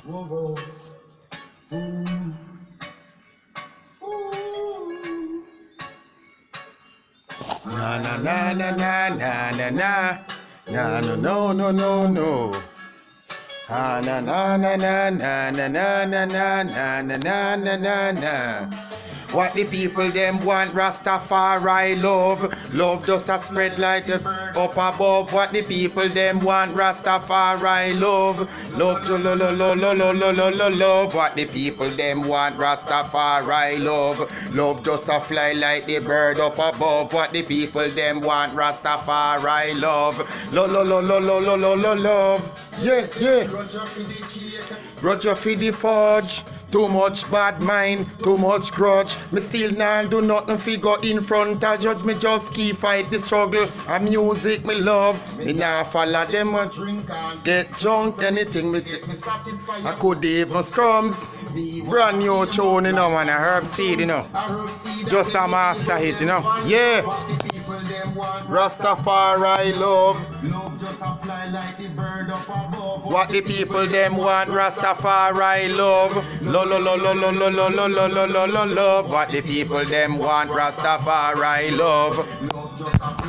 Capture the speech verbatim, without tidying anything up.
Whoa, whoa. Ooh. Ooh. Na na na na na na na na. Na no no no no no. Ah na na na na na na na na na na na na na na. What the people them want, Rastafari love. Love just a spread like the bird up above. What the people them want, Rastafari love. Love to lo lo lo lo lo lo lo lo love. What the people them want, Rastafari love. Love just a fly like the bird up above. What the people them want, Rastafari love. Lo lo lo lo lo lo lo lo love. Yeah, yeah. Roger for the forge. Too much bad mind, too much grudge. Me still nah do nothing fi go in front of judge. Me just keep fight the struggle. A music me love. Me nah follow them a drink and get drunk. Anything me take me satisfy. I could even scrums. Brand new tune, you know, man. A herb seed, you know. Just a master hit, you know. Yeah. Rastafari love. Love just a fly like the bird up above. What the people them want, Rastafari love. Lo lo lo lo lo lo lo lo lo lo lo lo love. What the people them want, Rastafari love. Love just a